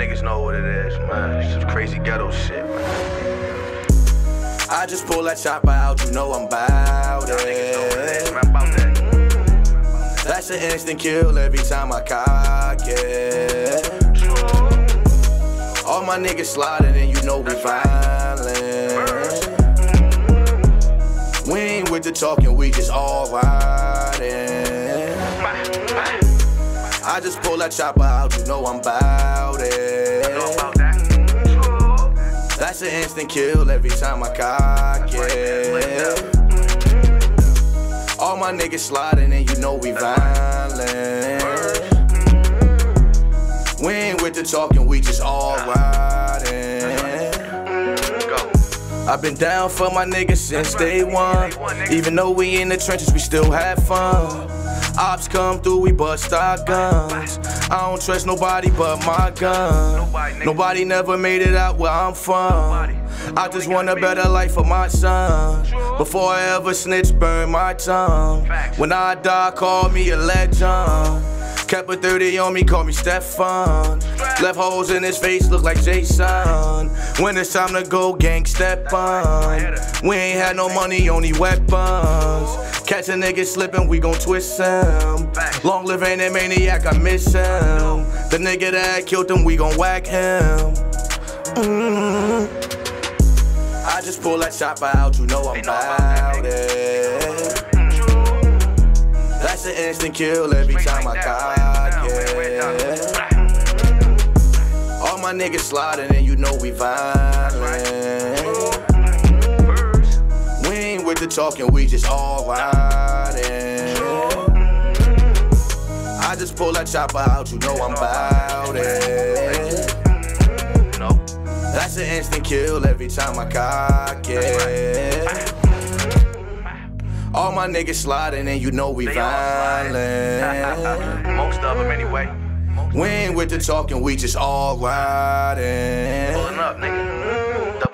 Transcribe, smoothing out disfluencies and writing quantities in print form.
niggas know what it is, man. It's just crazy ghetto shit, man. I just pull that chopper out, you know I'm bout it. Niggas know what it is, man. About that. That's an instant kill every time I cock it. All my niggas sliding and you know we violent. We ain't with the talking, we just all riding. I just pull that chopper out, you know I'm bout it. That's an instant kill every time I cock it. All my niggas sliding and you know we violent. We ain't with the talking, we just all riding. I've been down for my niggas since day one. Even though we in the trenches, we still have fun. Ops come through, we bust our guns. I don't trust nobody but my gun. Nobody never made it out where I'm from. I just want a better life for my son. Before I ever snitch, burn my tongue. When I die, call me a legend. Kept a 30 on me, call me Stefan. Left holes in his face, look like Jason. When it's time to go, gang, step on. We ain't had no money, only weapons. Catch a nigga slipping, we gon' twist him. Long living a maniac, I miss him. The nigga that killed him, we gon' whack him. I just pull that chopper out, you know I'm bout it. That's an instant kill every time I cock it. All my niggas sliding and you know we violent. We ain't with the talking, we just all riding. I just pull that chopper out, you know I'm bout it. That's an instant kill every time I cock it. All my niggas sliding and you know we violent. Most of them anyway. We ain't with the talking, we just all riding. Pulling up, nigga.